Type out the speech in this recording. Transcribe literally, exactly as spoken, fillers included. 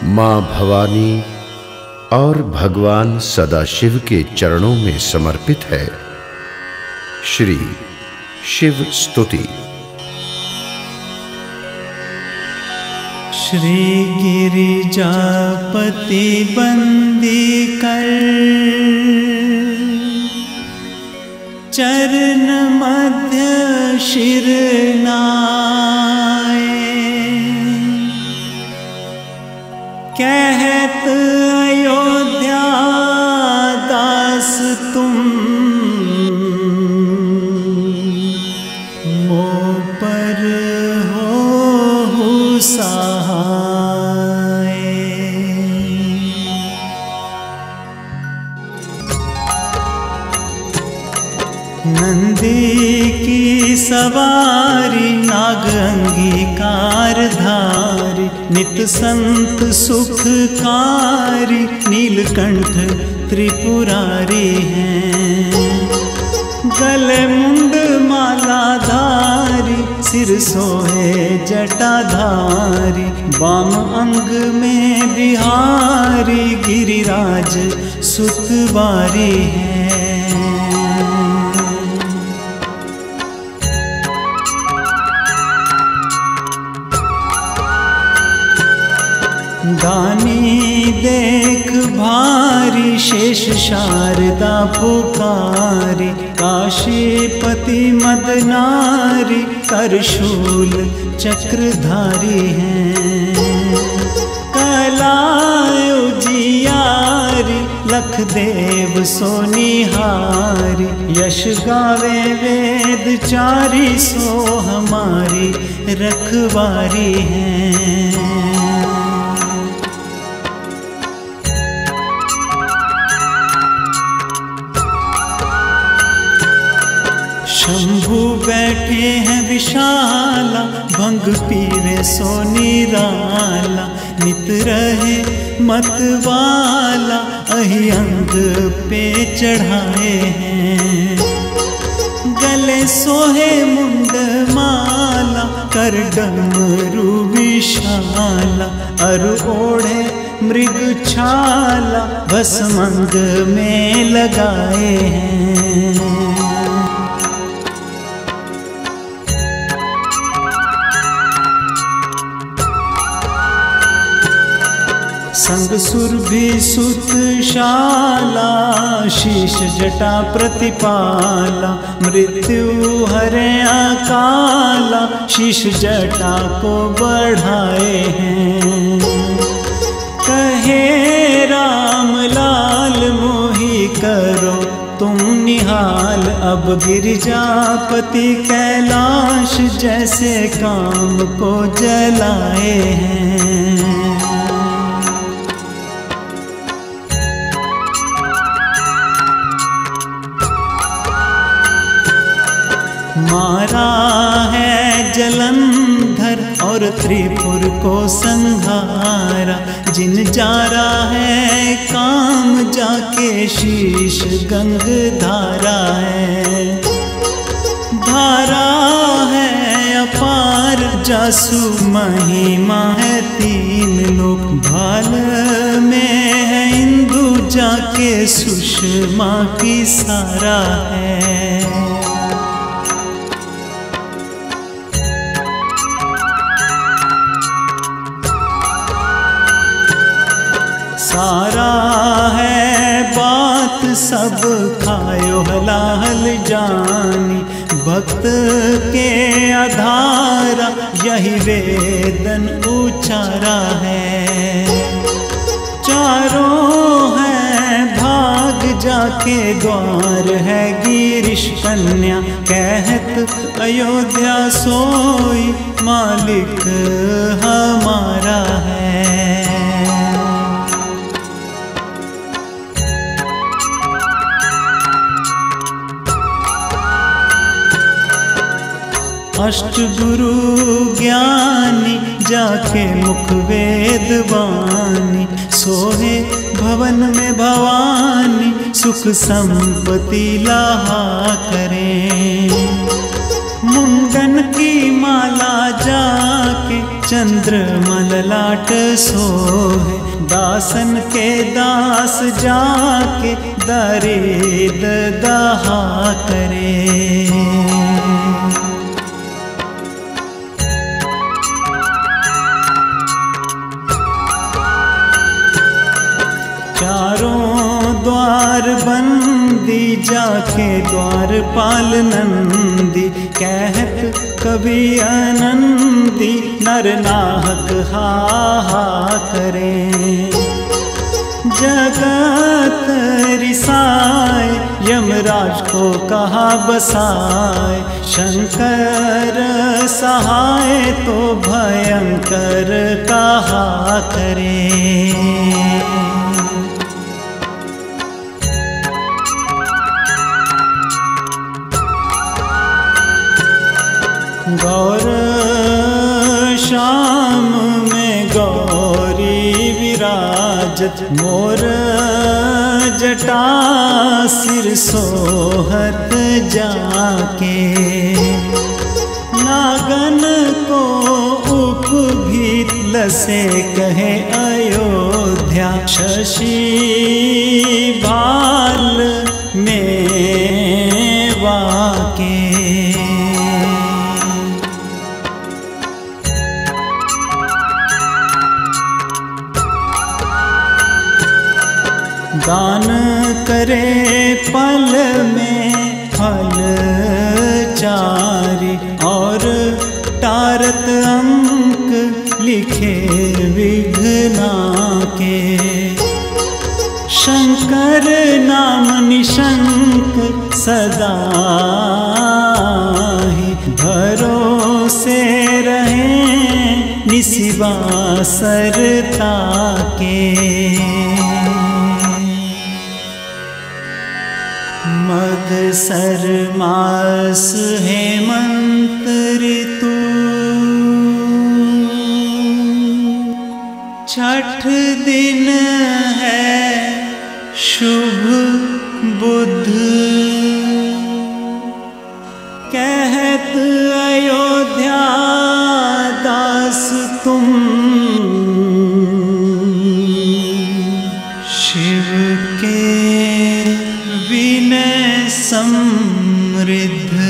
मां भवानी और भगवान सदाशिव के चरणों में समर्पित है। श्री शिव स्तुति। श्री गिरिजापति बंदी कर, चरण मध्य शिर नाए, कहत अयोध्या दास तुम, मो पर हो सहाय। नंदी की सवारी नाग अंगीकार धारी, नित संत सुखकारी, नीलकंठ त्रिपुरारी हैं। गले मुंड माला धारी, सिर सोहे जटाधारी, बाम अंग में बिहारी, गिरिराज सुतवारी है। दानी देख भारी, शेष शारदा पुकारी, काशीपति मदनारी, करशूल चक्रधारी हैं। कलाय उजियारी, लखदेव सोनिहारी, यश गावे वेद चारी, सो हमारी रखवारी हैं। शंभु बैठे हैं विशाला, भंग पीवे सो निराला, नित रहे मतवाला, अहियंग पे चढ़ाए हैं। गले सोहे मुंड माला, कर डमरू विशाला, अरु ओढ़े मृग छाला, भस्मंग में लगाए हैं। संग सुरभि सुतशाला, शीश जटा प्रतिपाला, मृत्यु हरे अकाला, शीश जटा को बढ़ाए हैं। कहे राम लाल मोहि करो तुम निहाल, अब गिरिजापति कैलाश जैसे काम को जलाए हैं। मारा है जलंधर और त्रिपुर को संहारा, जिन जारा है काम जाके शीश गंग धारा है। धारा है अपार जासु महिमा है तीन लोक, भाल में है इंदु जाके सुषमा की सारा है। सारा है बात सब खायो हलाहल जानी, भक्त के आधारा यही वेदन उचारा है। चारों है भाग जाके द्वार है गिरीश कन्या, कहत अयोध्या सोई मालिक हमारा है। अष्ट गुरु ज्ञानी जाके मुख वेद वाणी, सोहे भवन में भवानी सुख संपत्ति लाहा करें। मुंडन की माला जाके चंद्रमा ललाट सोहे। दासन के दास जाके दरेद दहा करे। चारों द्वार बंदी जाके द्वारपाल नंदी। कहत कभी आनंदी नर नाहक हा हा करे। जगत रिसाए यमराज को कहा बसाए। शंकर सहाय तो भयंकर कहा करे। गौर शाम में गौरी विराजत। मोर जटा सिर सोहत जाके। नागन को उपभीत लसे कहे अयोध्या। शशि भाल में वाके। दान करे पल में फल चारि। और टारत अंक लिखे विघ्ना के। शंकर नाम निशंक सदा ही। भरोसे रहे निसिवा सरता के। मगसर मास हेमंत ऋतु। छठ दिन है शुभ बुध। कहत अयोध्या दास तुम। शिव के विनय समृद्ध।